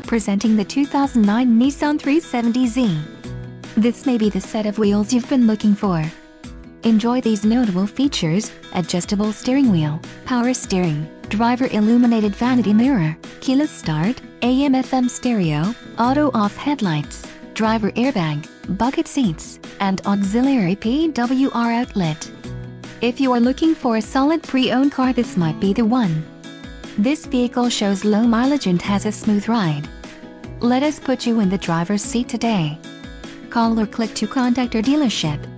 Presenting the 2009 Nissan 370Z. This may be the set of wheels you've been looking for. Enjoy these notable features: adjustable steering wheel, power steering, driver illuminated vanity mirror, keyless start, AM/FM stereo, auto-off headlights, driver airbag, bucket seats, and auxiliary PWR outlet. If you are looking for a solid pre-owned car, this might be the one. This vehicle shows low mileage and has a smooth ride. Let us put you in the driver's seat today. Call or click to contact our dealership.